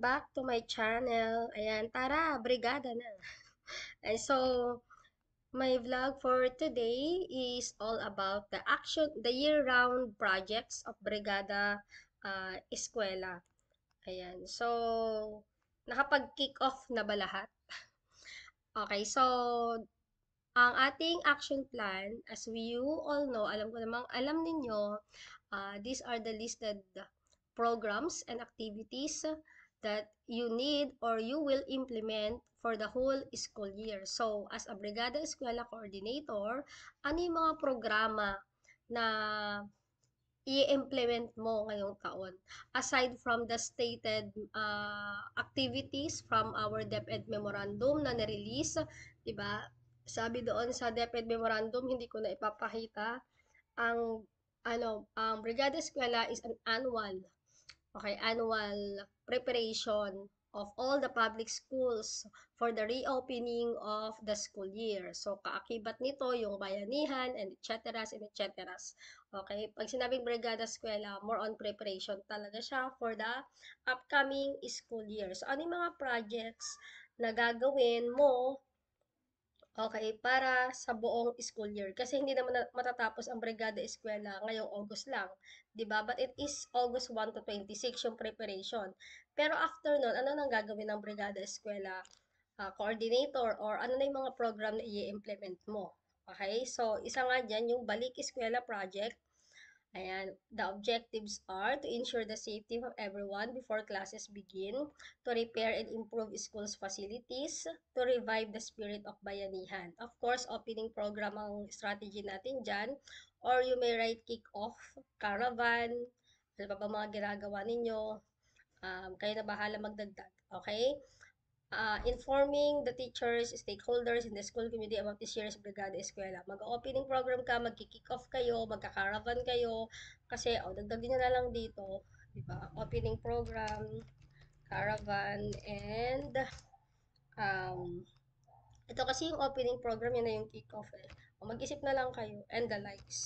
back to my channel. Ayan, tara, brigada na. And so, my vlog for today is all about the year-round projects of Brigada Eskwela. Ayan, so, nakapag-kick off na ba lahat? Okay, so, ang ating action plan, as you all know, alam ko namang alam ninyo, these are the listed programs and activities that you need or you will implement for the whole school year. So, as a Brigada Eskwela Coordinator, ano yung mga programa na i-implement mo ngayong taon? Aside from the stated activities from our DepEd Memorandum na na-release, diba? Sabi doon sa DepEd Memorandum, hindi ko na ipapakita, ang ang Brigada Eskwela is an annual preparation of all the public schools for the reopening of the school year. So, kaakibat nito yung bayanihan and et cetera. Okay, pag sinabing Brigada Eskwela, more on preparation talaga siya for the upcoming school year. So, ano yung mga projects na gagawin mo, okay, para sa buong school year? Kasi hindi naman matatapos ang Brigada Eskwela ngayong August lang, 'di ba? But it is August 1 to 26 yung preparation. Pero after nun, ano nang gagawin ng Brigada Eskwela coordinator, or ano na yung mga program na i-implement mo? Okay? So, isa nga diyan yung Balik Eskwela project. Ayan, the objectives are to ensure the safety of everyone before classes begin, to repair and improve schools facilities, to revive the spirit of bayanihan. Of course, opening program ang strategy natin dyan, or you may write kick-off, caravan, ano pa ba mga ginagawa ninyo, kayo na bahala magdagdag, okay? Informing the teachers, stakeholders in the school community about this year's Brigada Eskwela. Mag-opening program ka, magki-kick off kayo, magka-caravan kayo, kasi dagdagin nyo na lang dito, di ba? Opening program, caravan, and um, ito kasi yung opening program, yun na yung kick-off eh. Mag-isip na lang kayo, and the likes.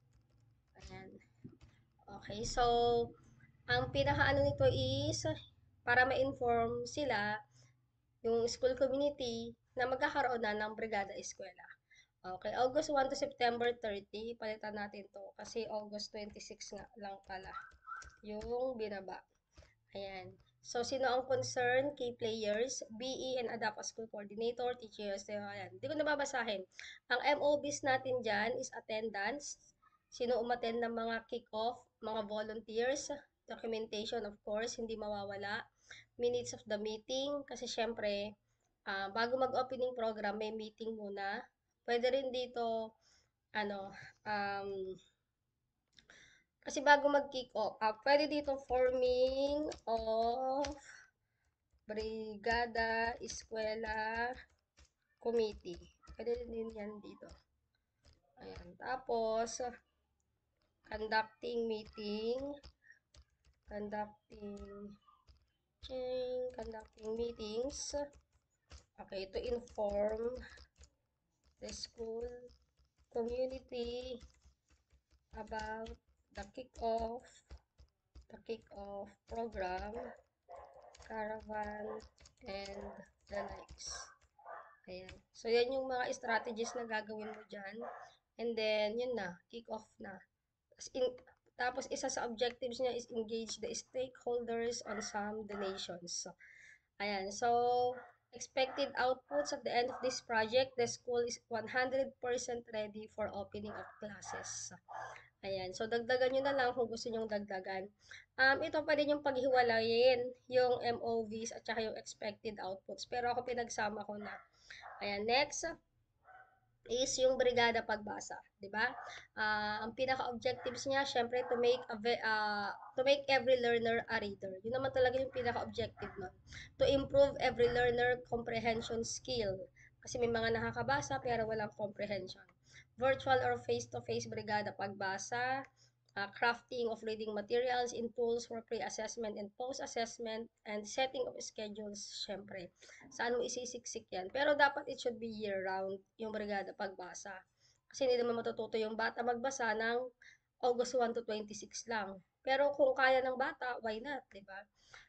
Ayan. Okay, so, ang pinaka-ano nito is, para ma-inform sila, yung school community na magkakaroon na ng Brigada Eskwela. Okay, August 1 to September 30, palitan natin to kasi August 26 nga lang pala yung binaba. Ayan. So, sino ang concerned? Key players, BE and ADAPA School Coordinator, teachers, ayan. Hindi ko nababasahin. Ang MOBs natin dyan is attendance, sino umattend ng mga kick-off, mga volunteers, documentation of course, hindi mawawala, minutes of the meeting, kasi syempre, bago mag-opening program, may meeting muna. Pwede rin dito, ano, kasi bago mag-kick off, pwede dito forming of Brigada Eskwela Committee. Pwede din yan dito. Ayan. Tapos, conducting meeting, conducting, conducting meetings, okay, to inform the school community about the kick-off program, caravan, and the likes. Ayan. So, yan yung mga strategies na gagawin mo dyan. And then, yun na, kick-off na. Tapos, isa sa objectives niya is engage the stakeholders on some donations. So, ayan. So, expected outputs at the end of this project, the school is 100% ready for opening of classes. Ayan. So, dagdagan nyo na lang kung gusto nyong dagdagan. Ito pa rin yung paghiwalayin, yung MOVs at saka yung expected outputs. Pero ako pinagsama ko na. Ayan. Next is yung Brigada Pagbasa, 'di ba? Ang pinaka-objectives niya, syempre to make every learner a reader. Yun naman talaga yung pinaka-objective nun. To improve every learner comprehension skill. Kasi may mga nakakabasa pero walang comprehension. Virtual or face-to-face Brigada Pagbasa, crafting of reading materials in tools for pre-assessment and post-assessment, and setting of schedules, syempre. Saan mo isisiksik yan? Pero dapat it should be year-round, yung Brigada Pagbasa. Kasi hindi naman matututo yung bata magbasa ng August 1 to 26 lang. Pero kung kaya ng bata, why not, di ba?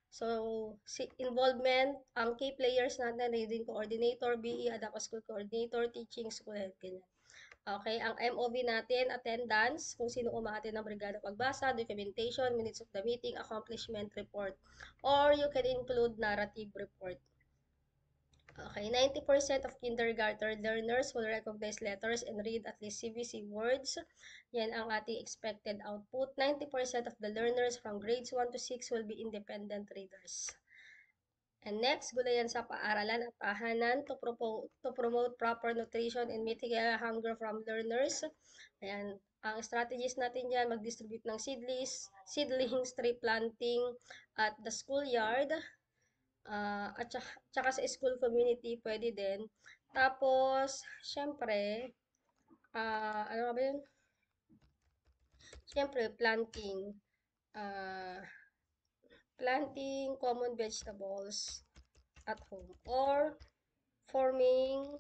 So, involvement, ang key players natin, reading coordinator, BE, Adapt School Coordinator, teaching, school head, ganyan. Okay, ang MOV natin, attendance, kung sino umaattend ng brigada pagbasa, documentation, minutes of the meeting, accomplishment report, or you can include narrative report. Okay, 90% of kindergarten learners will recognize letters and read at least CVC words. Yan ang ating expected output. 90% of the learners from grades 1 to 6 will be independent readers. And next, gulayan sa paaralan at tahanan to promote proper nutrition and mitigate hunger from learners. Ayan, ang strategies natin dyan, mag-distribute ng seedlings, tree planting at the schoolyard. At saka sa school community, pwede din. Tapos, syempre, ano ba yun? Syempre, uh, planting common vegetables at home or forming,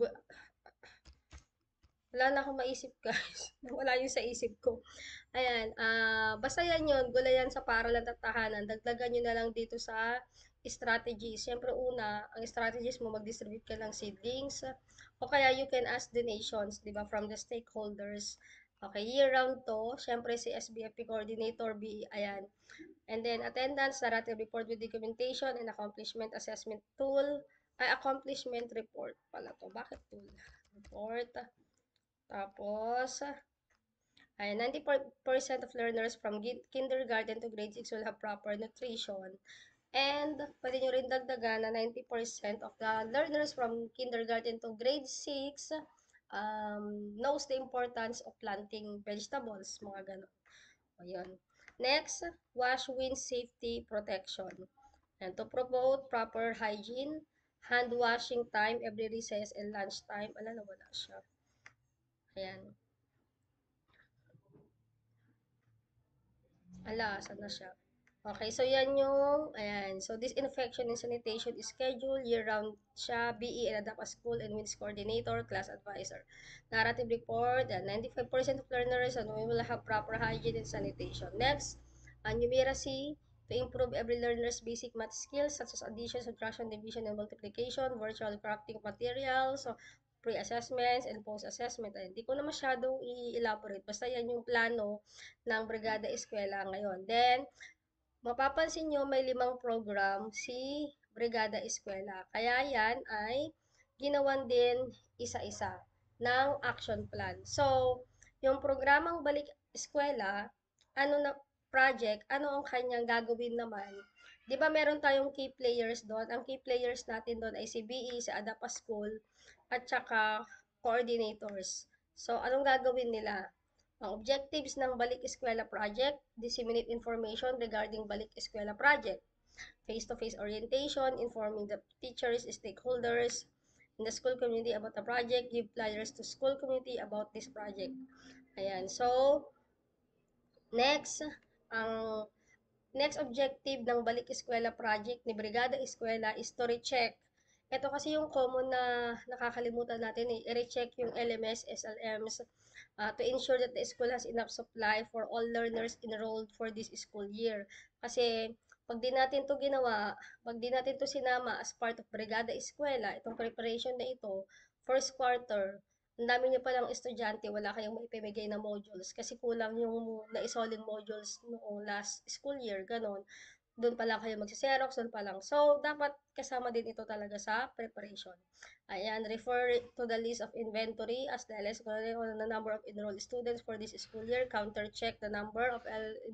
wala na akong maisip guys. Wala yung sa isip ko. Ayan, basta yan yun, gulayan sa paaralan at tahanan. Dagdagan nyo na lang dito sa strategies. Siyempre una, ang strategies mo, mag-distribute ka ng seedlings. O kaya you can ask donations, di ba, from the stakeholders. Okay, year-round to. Siyempre si SBFP coordinator, B, ayan. And then attendance, narrative report with documentation and accomplishment assessment tool. Ay, accomplishment report pala to. Bakit tool? Report. Tapos, ay 90% of learners from kindergarten to grade 6 will have proper nutrition. And pwede nyo rin dagdagan na 90% of the learners from kindergarten to grade 6 knows the importance of planting vegetables, mga ganon. Ayun. Next, wash, wind, safety, protection. And to promote proper hygiene, hand washing time every recess and lunch time. Ala, wala siya. Ayan. Ala, saan na siya? Okay, so yan yung, ayan. So, disinfection and sanitation is scheduled year-round siya, BE and Adapt a School and WINS Coordinator, Class Advisor. Narrative report, 95% of learners and we will have proper hygiene and sanitation. Next, numeracy, to improve every learner's basic math skills such as addition, subtraction, division, and multiplication, virtual crafting materials, so pre-assessments and post-assessment. Hindi ko na masyadong i-elaborate. Basta yan yung plano ng Brigada Eskwela ngayon. Then, mapapansin nyo may 5 program si Brigada Eskwela. Kaya yan ay ginawan din isa-isa ng action plan. So, yung programang Balik Eskwela, ano na project, ano ang kanyang gagawin naman? 'Di ba meron tayong key players doon? Ang key players natin doon ay si BE, si Adapa School, at saka coordinators. So, anong gagawin nila? Ang objectives ng Balik Eskwela Project, disseminate information regarding Balik Eskwela Project, face-to-face orientation, informing the teachers, stakeholders, in the school community about the project, give flyers to school community about this project. Ayan, so, next, ang next objective ng Balik Eskwela Project ni Brigada Eskwela is to recheck. Ito kasi yung common na nakakalimutan natin eh. I-recheck yung LMS, SLMs to ensure that the school has enough supply for all learners enrolled for this school year. Kasi pag di natin to ginawa, pag di natin to sinama as part of Brigada Eskwela, itong preparation na ito, first quarter, ang dami nyo palang estudyante, wala kayong maipimigay na modules kasi kulang yung naisoling modules noong last school year, ganon. Doon pa lang kayo magsiserox, doon pa lang. So, dapat kasama din ito talaga sa preparation. Ayan, refer to the list of inventory as the LS on the number of enrolled students for this school year. Counter check the number of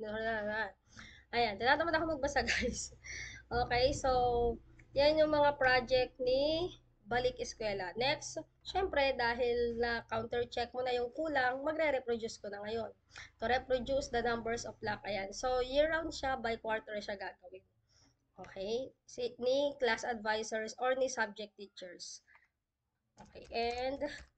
Ayan, tinatamad ako magbasa guys. Okay, so, yan yung mga project ni Balik Eskwela. Next, syempre, dahil na counter check mo na yung kulang, magre-reproduce ko na ngayon. To reproduce the numbers of block. Ayan. So, year-round siya, by quarter siya gagawin. Okay? Ni class advisors or ni subject teachers. Okay, and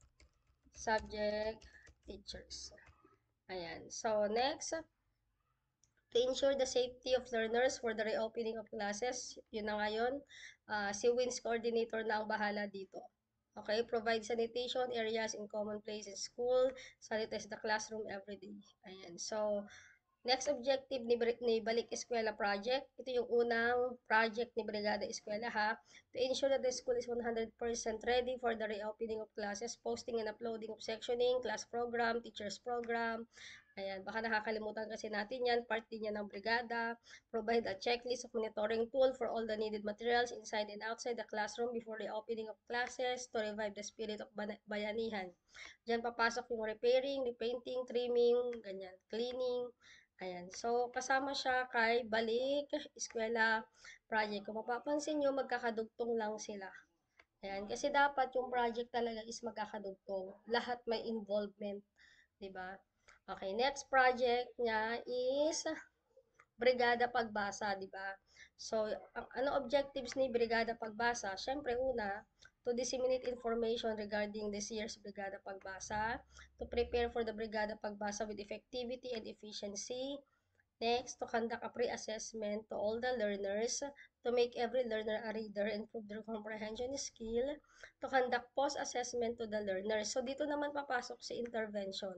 subject teachers. Ayan. So, next, to ensure the safety of learners for the reopening of classes, yun na ngayon, si WINS coordinator na ang bahala dito. Okay, provide sanitation areas in common place in school, sanitize the classroom every day. Ayan, so, Next objective ni Balik Eskwela Project. Ito yung unang project ni Brigada Eskwela ha. To ensure that the school is 100% ready for the reopening of classes, posting and uploading of sectioning, class program, teachers program. Ayan, baka nakakalimutan kasi natin yan. Part din yan ng Brigada. Provide a checklist of monitoring tool for all the needed materials inside and outside the classroom before the opening of classes to revive the spirit of bayanihan. Diyan papasok yung repairing, repainting, trimming, ganyan, cleaning. Ayan. So, kasama siya kay Balik Eskwela Project. Kung mapapansin nyo, magkakadugtong lang sila. Ayan. Kasi dapat yung project talaga is magkakadugtong. Lahat may involvement. Diba? Okay. Next project niya is Brigada Pagbasa, di ba? So, ano objectives ni Brigada Pagbasa? Siyempre, una, to disseminate information regarding this year's Brigada Pagbasa, to prepare for the Brigada Pagbasa with effectivity and efficiency. Next, to conduct a pre-assessment to all the learners, to make every learner a reader and improve their comprehension skill, to conduct post-assessment to the learners. So, dito naman papasok si intervention.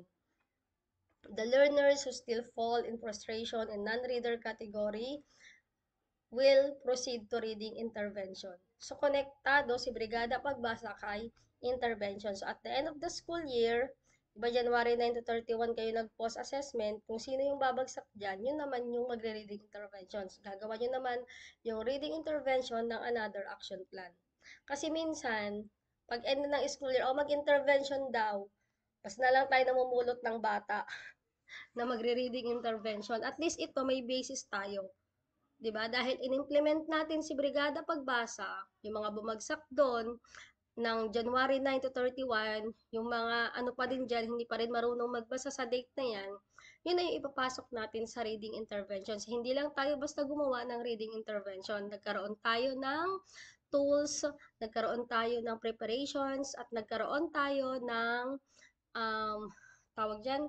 The learners who still fall in frustration and non-reader category will proceed to reading intervention. So, konektado si Brigada Pagbasa kay intervention. So, at the end of the school year, diba January 9 to 31 kayo nag-post assessment, kung sino yung babagsak dyan, yun naman yung magre-reading interventions. Gagawa nyo naman yung reading intervention ng another action plan. Kasi minsan, pag end ng school year, mag-intervention daw, pas na lang tayo namumulot ng bata na magre-reading intervention. At least ito may basis tayo. 'Di ba? Dahil inimplement natin si Brigada Pagbasa, yung mga bumagsak doon ng January 9 to 31, yung mga ano pa din diyan, hindi pa rin marunong magbasa sa date na 'yan. Yun ay ipapasok natin sa reading interventions. Hindi lang tayo basta gumawa ng reading intervention. Nagkaroon tayo ng tools, nagkaroon tayo ng preparations, at nagkaroon tayo ng um, tawag dyan,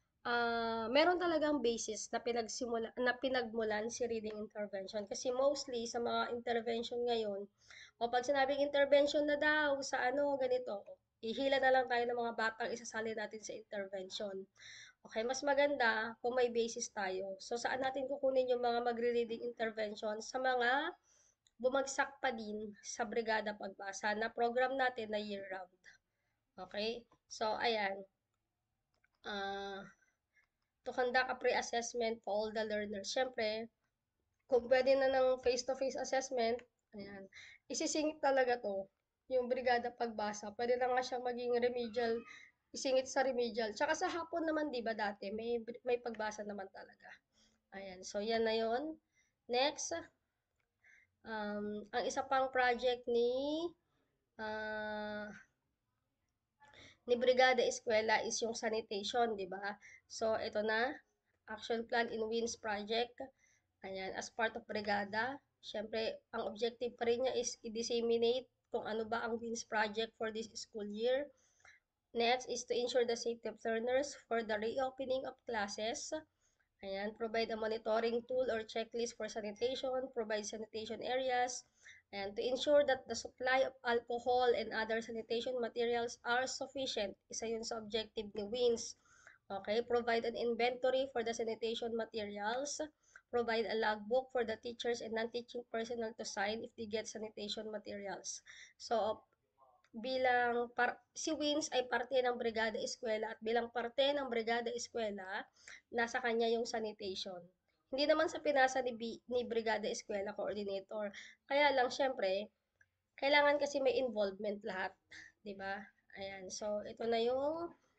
meron talagang basis na pinagmulan si reading intervention kasi mostly sa mga intervention ngayon o pag sinabing intervention na daw sa ano ganito, ihila na lang tayo ng mga batang isasali natin sa intervention. Okay, mas maganda kung may basis tayo. So saan natin kukunin yung mga magre-reading intervention? Sa mga bumagsak pa din sa Brigada Pagbasa na program natin na year round. Okay? So ayan. To conduct a pre-assessment for all the learners. Siyempre, kung pwede na ng face-to-face assessment, ayan, isisingit talaga to, yung Brigada Pagbasa. Pwede na nga siyang maging remedial, isingit sa remedial. Tsaka sa hapon naman, di ba dati, may pagbasa naman talaga. Ayan, so yan na yon. Next, ang isa pang project uh, ni Brigada Eskwela is yung sanitation, di ba? So, ito na, action plan in WINS project. Ayan, as part of Brigada. Siyempre, ang objective pa rin niya is i-disseminate kung ano ba ang WINS project for this school year. Next is to ensure the safety of learners for the reopening of classes. Ayan, provide a monitoring tool or checklist for sanitation, provide sanitation areas, and to ensure that the supply of alcohol and other sanitation materials are sufficient. Isa yun sa objective ni WINS. Okay, provide an inventory for the sanitation materials, provide a logbook for the teachers and non-teaching personnel to sign if they get sanitation materials. So, si Wins ay parte ng Brigada Eskwela at bilang parte ng Brigada Eskwela, nasa kanya yung sanitation. Hindi naman sa pinasa ni Brigada Eskwela Coordinator. Kaya lang, syempre, kailangan kasi may involvement lahat. 'Di ba? Ayan. So, ito na yung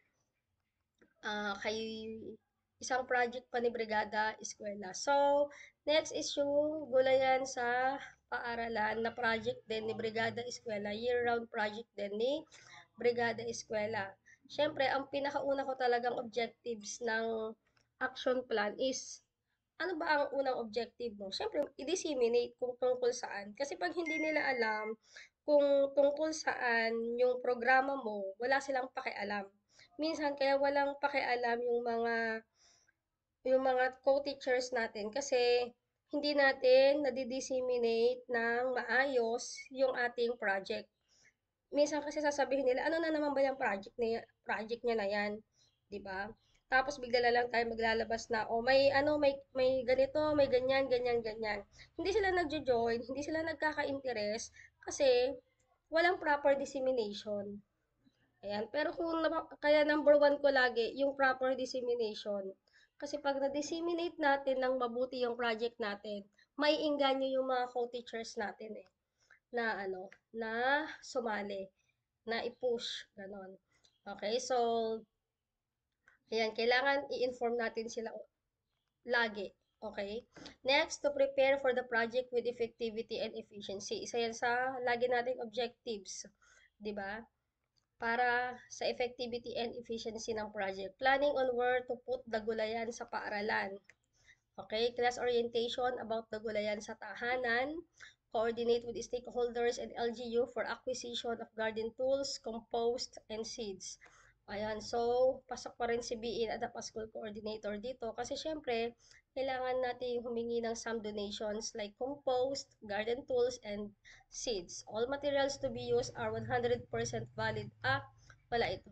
kay isang project pa ni Brigada Eskwela. So, next is yung gulayan sa paaralan na project din ni Brigada Eskwela, year-round project din ni Brigada Eskwela. Siyempre, ang pinakauna ko talagang objectives ng action plan is ano ba ang unang objective mo? Siyempre, i-disseminate kung tungkol saan. Kasi pag hindi nila alam kung tungkol saan yung programa mo, wala silang pakialam. Minsan, kaya walang pakialam yung mga co-teachers natin kasi hindi natin nadi-disseminate ng maayos yung ating project. Minsan kasi sasabihin nila, ano na naman ba yung project niya na yan? 'Di ba? tapos bigla na lang tayo maglalabas na, oh, may ano, may ganito, may ganyan, ganyan, ganyan. Hindi sila nagjo-join, hindi sila nagkaka-interest kasi walang proper dissemination. Ayan. Pero kaya number one ko lagi, yung proper dissemination. Kasi pag na-disseminate natin ng mabuti yung project natin, may inganyo yung mga co-teachers natin eh, na ano, na sumali, na i-push, ganon. Okay, so, ayan, kailangan i-inform natin sila lagi. Okay? Next, to prepare for the project with effectivity and efficiency. Isa yan sa lagi nating objectives. 'Di ba? Para sa effectivity and efficiency ng project. Planning on where to put the gulayan sa paaralan. Okay, class orientation about the gulayan sa tahanan. Coordinate with stakeholders and LGU for acquisition of garden tools, compost, and seeds. Ayan, so, pasok pa rin si BIN at the school coordinator dito kasi syempre, kailangan natin humingi ng some donations like compost, garden tools, and seeds. All materials to be used are 100% valid. Wala ito.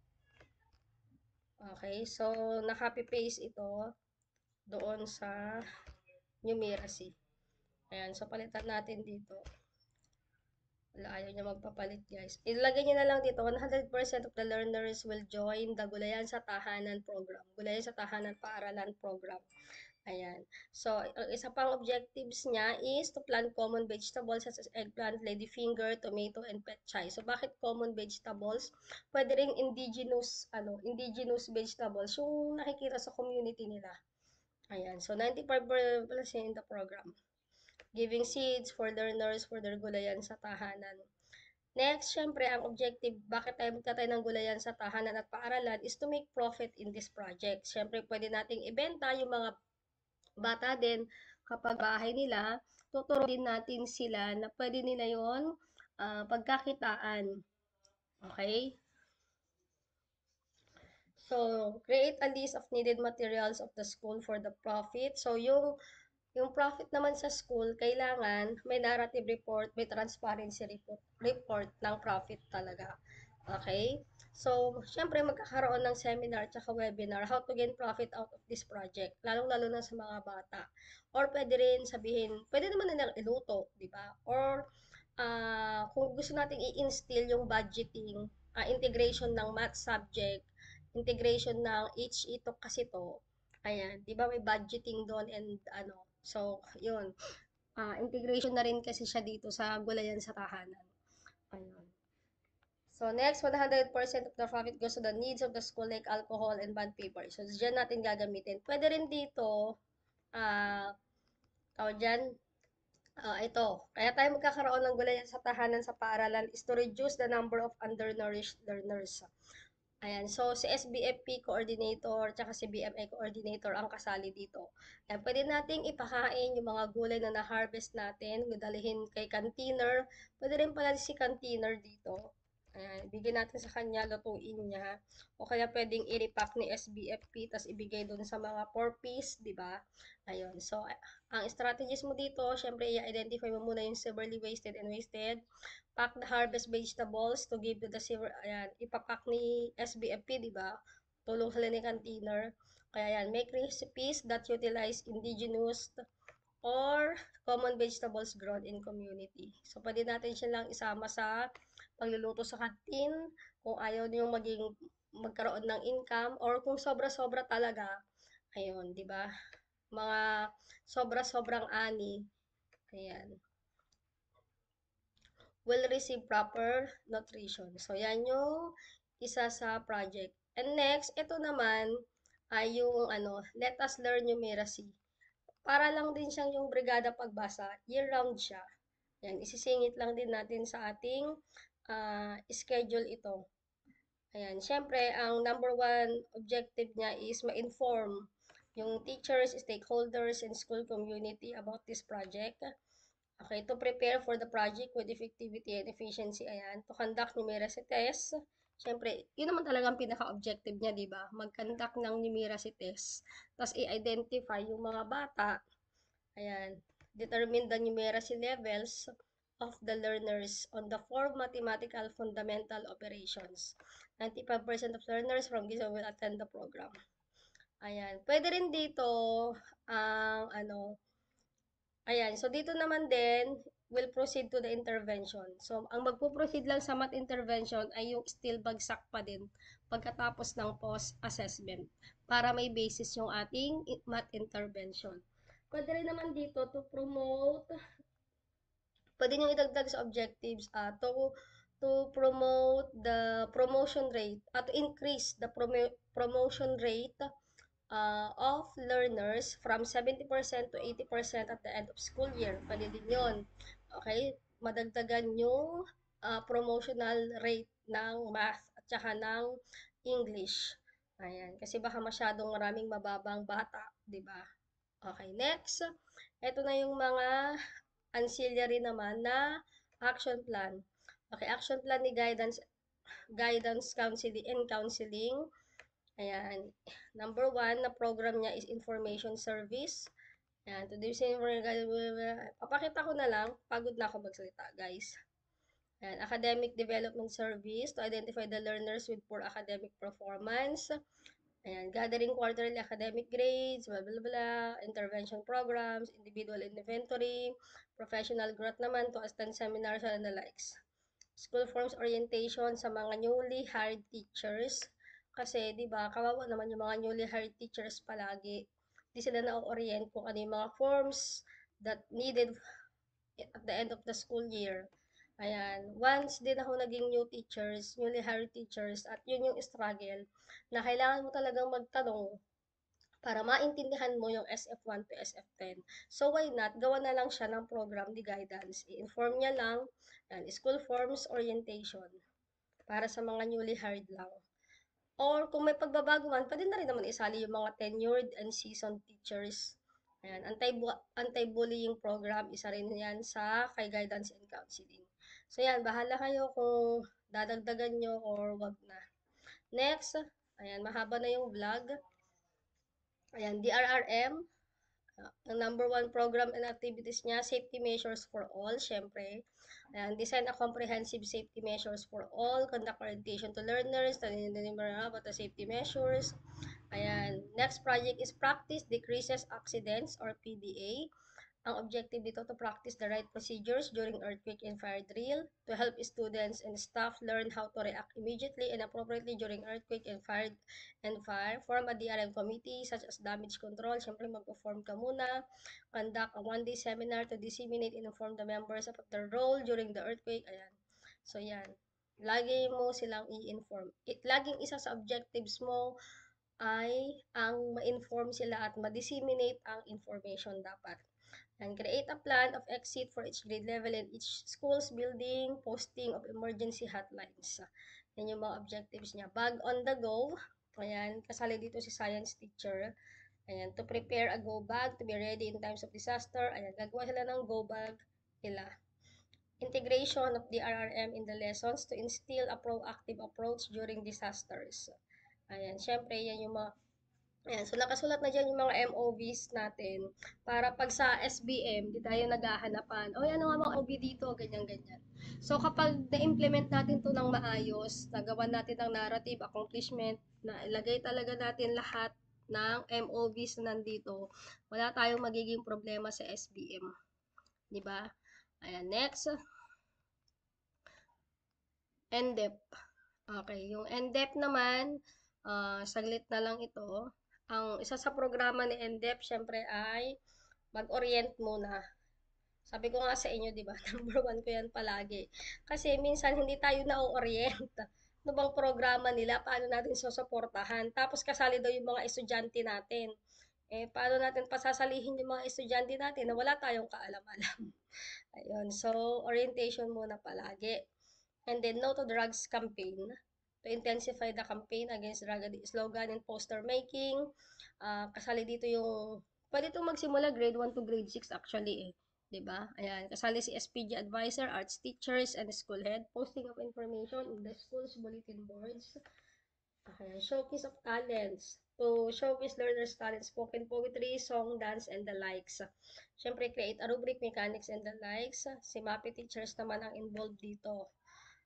Okay, so, na-copy paste ito doon sa numeracy. Ayan, so palitan natin dito. Wala, ayaw niya magpapalit guys. Ilagay niyo na lang dito, 100% of the learners will join the Gulayan sa Tahanan program. Gulayan sa Tahanan Paaralan program. Ayan. So, ang isa pang objectives niya is to plant common vegetables such as eggplant, ladyfinger, tomato, and petchay. So, bakit common vegetables? Pwede rin indigenous vegetables, yung nakikita sa community nila. Ayan. So, 95% in the program. Giving seeds for learners for their gulayan sa tahanan. Next, syempre, ang objective, bakit tayo magtatay ng gulayan sa tahanan at paaralan is to make profit in this project. Syempre, pwede nating ibenta yung mga bata din kapag bahay nila, tuturo din natin sila na pwede nila yon pagkakitaan. Okay? So, create a list of needed materials of the school for the profit. So, yung profit naman sa school, kailangan may narrative report, may transparency report ng profit talaga. Okay? So, syempre magkakaroon ng seminar at webinar how to gain profit out of this project, lalong-lalo na sa mga bata. Or pwede rin sabihin, pwede naman nilang iluto, di ba? Or kung gusto nating i-instill yung budgeting, integration ng math subject, integration ng ito kasi to, ayan, di ba may budgeting doon and ano, so, yun, integration na rin kasi siya dito sa gulayan sa tahanan. Ayun. So, next, 100% of the profit goes to the needs of the school like alcohol and bond paper. So, dyan natin gagamitin. Pwede rin dito, tawag dyan, ito. Kaya tayo magkakaroon ng gulayan sa tahanan sa paaralan is to reduce the number of undernourished learners. Ayan, so si SBFP coordinator tsaka si BMA coordinator ang kasali dito. Ayan, pwede nating ipakain yung mga gulay na na-harvest natin, dalhin kay container. Pwede rin pala si container dito. Ayan, ibigay natin sa kanya, lutuin niya. O kaya pwedeng i-repack ni SBFP, tas ibigay dun sa mga 4-piece, di ba? Ayun, so ang strategies mo dito, syempre i-identify mo muna yung severely wasted and wasted. Pack the harvest vegetables to give to the silver. Ayan, ipapack ni SBFP, di ba? Tulong sila ni container. Kaya yan, make recipes that utilize indigenous or common vegetables grown in community. So, pwede natin siya lang isama sa pagluluto sa kantin kung ayaw niyo magkaroon ng income or kung sobra-sobra talaga. Ayun, di ba? Mga sobra-sobrang ani. Ayan, will receive proper nutrition. So, yan yung isa sa project. And next, ito naman ay yung let us learn numeracy. Para lang din siyang yung brigada pagbasa, year-round siya. Yan, isisingit lang din natin sa ating schedule ito. Ayan, syempre, ang number one objective niya is ma-inform yung teachers, stakeholders, and school community about this project. Okay, to prepare for the project with effectivity and efficiency, ayan, to conduct numeracy test. Siyempre, yun naman talagang pinaka-objective niya, di ba? Mag-conduct ng numeracy test. Tapos, i-identify yung mga bata. Ayan, determine the numeracy levels of the learners on the 4 mathematical fundamental operations. 95% of learners from Giza will attend the program. Ayan. Pwede rin dito, ang ayan. So, dito naman din, will proceed to the intervention. So, ang magpo-proceed lang sa math intervention ay yung still bagsak pa din pagkatapos ng post-assessment para may basis yung ating math intervention. Pwede rin naman dito to promote, pwede nyo idagdag sa objectives, to promote the promotion rate, at to increase the promotion rate of learners from 70% to 80% at the end of school year. Pwede din yun. Okay? Madagdagan yung promotional rate ng math at saka ng English. Ayan. Kasi baka masyadong maraming mababang bata, di ba? Okay, next. Ito na yung mga ancillary naman na action plan. Okay, action plan ni guidance counseling and counseling. Ayan. Number 1 na program niya is information service. Ayan. To do papakita ko na lang. Pagod na ako magsalita, guys. Ayan. Academic development service to identify the learners with poor academic performance. Ayan, gathering quarterly academic grades, blah, blah, blah, intervention programs, individual inventory, professional growth naman to attend seminars and the likes. School forms orientation sa mga newly hired teachers. Kasi, di ba, kawawa naman yung mga newly hired teachers palagi. Di sila na-orient kung ano yung mga forms that needed at the end of the school year. Ayan, once din ako naging newly hired teachers, at yun yung struggle, na kailangan mo talagang magtanong para maintindihan mo yung SF1 to SF10. So, why not? Gawa na lang siya ng program ni guidance. I-inform niya lang, yan, school forms orientation para sa mga newly hired lang. Or kung may pagbabago man, pwede na rin naman isali yung mga tenured and seasoned teachers. Ayan, anti-bullying program, isa rin yan sa kay guidance and counseling. So yan, bahala kayo kung dadagdagan nyo or wag na. Next, ayan, mahaba na yung vlog. Ayan, DRRM, ang number 1 program and activities niya, safety measures for all, syempre. Ayan, design a comprehensive safety measures for all, conduct orientation to learners, about the safety measures. Ayan, next project is practice decreases accidents or PDA. Ang objective dito to practice the right procedures during earthquake and fire drill to help students and staff learn how to react immediately and appropriately during earthquake and fire. Form a DRM committee such as damage control. Siyempre mag-form ka muna. Conduct a one-day seminar to disseminate and inform the members of their role during the earthquake. Ayan. So yan. Lagi mo silang i-inform. Laging isa sa objectives mo ay ang ma-inform sila at ma-disseminate ang information dapat. And create a plan of exit for each grade level and each school's building, posting of emergency hotlines. Yan yung mga objectives niya. Bag on the go. Ayan, kasali dito si science teacher. Ayan, to prepare a go bag to be ready in times of disaster. Ayan, gagawa sila ng go bag nila. Integration of the RRM in the lessons to instill a proactive approach during disasters. Ayan, syempre, yan yung mga ayan, so nakasulat na dyan yung mga MOVs natin para pag sa SBM, di tayo naghahanapan. O, ano nga mga MOV dito, ganyan-ganyan. So, kapag na-implement natin to ng maayos, nagawa natin ang narrative, accomplishment, na ilagay talaga natin lahat ng MOVs na nandito, wala tayong magiging problema sa SBM. Di ba? Ayan, next. NDEP. Okay, yung NDEP naman, saglit na lang ito. Ang isa sa programa ni NDEP, syempre ay mag-orient muna. Sabi ko nga sa inyo, di ba? Number 1 ko yan palagi. Kasi minsan hindi tayo na-orient. Ano bang programa nila? Paano natin susuportahan? Tapos kasali daw yung mga estudyante natin. Eh, paano natin pasasalihin yung mga estudyante natin na wala tayong kaalam-alam? Ayun. So, orientation muna palagi. And then, no to drugs campaign to intensify the campaign against drug addiction, slogan and poster making. Kasali dito yung, pwede itong magsimula grade 1 to grade 6 actually eh. Diba? Ayan, kasali si SPG advisor, arts teachers, and school head. Posting of information in the school's bulletin boards. Ayan, showcase of talents. To showcase learners' talents, spoken poetry, song, dance, and the likes. Siyempre, create a rubric, mechanics, and the likes. Si MAPE teachers naman ang involved dito.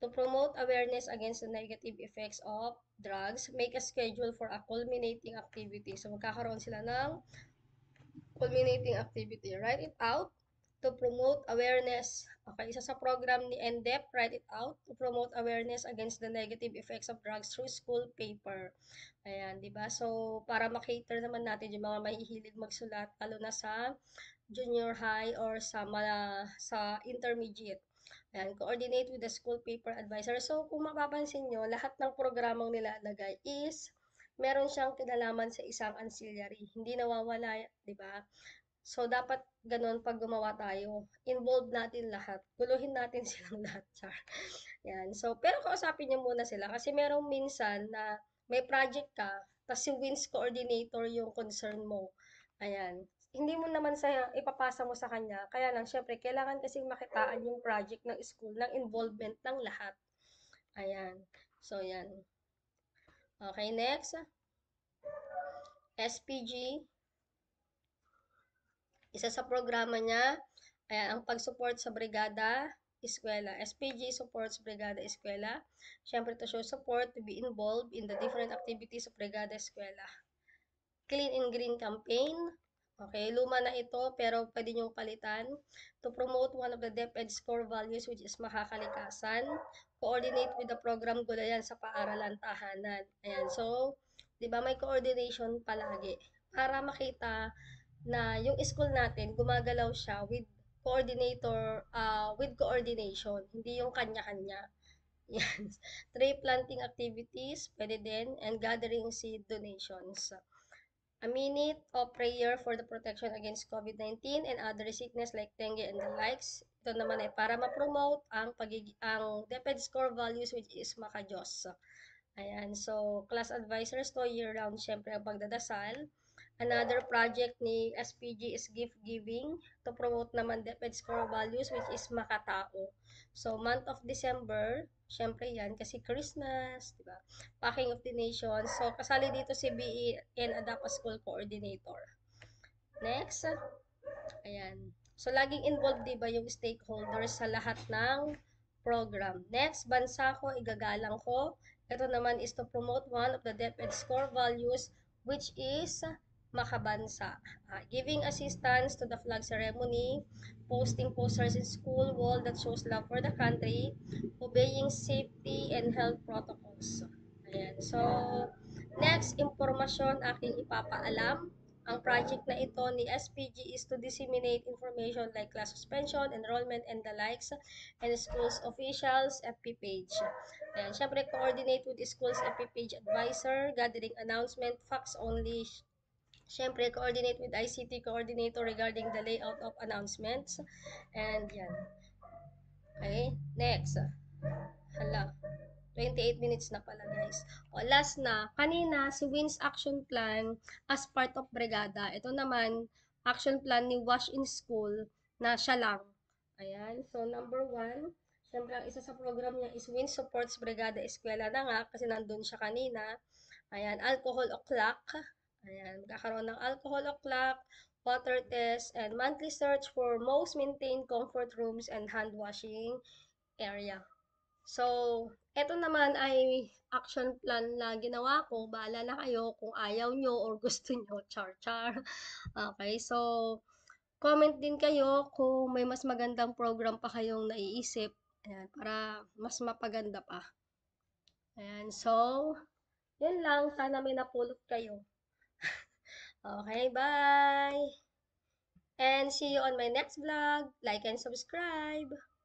To promote awareness against the negative effects of drugs, make a schedule for a culminating activity. So, magkakaroon sila ng culminating activity. Write it out to promote awareness. Okay, isa sa program ni NDEP, write it out to promote awareness against the negative effects of drugs through school paper. Ayan, di ba? So, para makater naman natin yung mga mahihilig magsulat, lalo na sa junior high or sa intermediate. Ayan, coordinate with the school paper advisor. So, kung mapapansin nyo, lahat ng programang nilalagay is meron siyang kinalaman sa isang ancillary. Hindi nawawala, di ba? So, dapat ganun pag gumawa tayo. Involve natin lahat. Guluhin natin silang lahat, char. Yan. So, pero kausapin nyo muna sila kasi merong minsan na may project ka, tapos si WINS coordinator yung concern mo. Ayan. Hindi mo naman ipapasa mo sa kanya. Kaya lang, syempre, kailangan kasing makitaan yung project ng school ng involvement ng lahat. Ayan. So, yan. Okay, next. SPG. Isa sa programa niya, ayan, ang pag-support sa Brigada Eskwela. SPG supports Brigada Eskwela. Siyempre, to show support, to be involved in the different activities of Brigada Eskwela. Clean and Green Campaign. Okay, luma na ito pero pwede nyong palitan. To promote one of the DepEd's core values which is makakalikasan. Coordinate with the program gulayan sa paaralan tahanan. Ayan, so, di ba may coordination palagi para makita na yung school natin gumagalaw siya with coordination, hindi yung kanya-kanya. Yan. Tree planting activities, pwede din, and gathering seed donations. A minute of prayer for the protection against COVID-19 and other sickness like dengue and the likes. Ito naman ay para ma-promote ang DepEd's core values which is makajos. Ayan, so class advisors to year-round syempre ang pagdadasal. Another project ni SPG is gift giving to promote naman DepEd's core values which is makatao. So month of December, syempre yan kasi Christmas, di ba? Packing of the Nation. So kasali dito si BE and Adapt a School Coordinator. Next, ayan. So laging involved di ba yung stakeholders sa lahat ng program. Next, bansa ko, igagalang ko. Ito naman is to promote one of the DepEd's core values which is makabansa. Giving assistance to the flag ceremony, posting posters in school wall that shows love for the country, obeying safety and health protocols. Ayan. So, next, impormasyon aking ipapaalam. Ang project na ito ni SPG is to disseminate information like class suspension, enrollment, and the likes, and schools officials, FP page. Ayan, syempre, coordinate with the schools FP page advisor, gathering announcement, facts only. Syempre, coordinate with ICT coordinator regarding the layout of announcements. And yan. Okay, next. Hala. 28 minutes na pala guys. O last na, kanina si Wins Action Plan as part of Brigada. Ito naman, action plan ni Wash in School na siya lang. Ayan, so number 1, syempre ang isa sa program niya is Wins Supports Brigada Eskwela na nga kasi nandun siya kanina. Ayan, alcohol o'clock. Ayan, magkakaroon ng alcohol o'clock, water test, and monthly search for most maintained comfort rooms and hand washing area. So, eto naman ay action plan na ginawa ko. Bahala na kayo kung ayaw nyo or gusto nyo. Char-char. Okay, so, comment din kayo kung may mas magandang program pa kayong naiisip. Ayan, para mas mapaganda pa. Ayan, so, yun lang. Sana may napulot kayo. Okay, bye! And see you on my next vlog. Like and subscribe!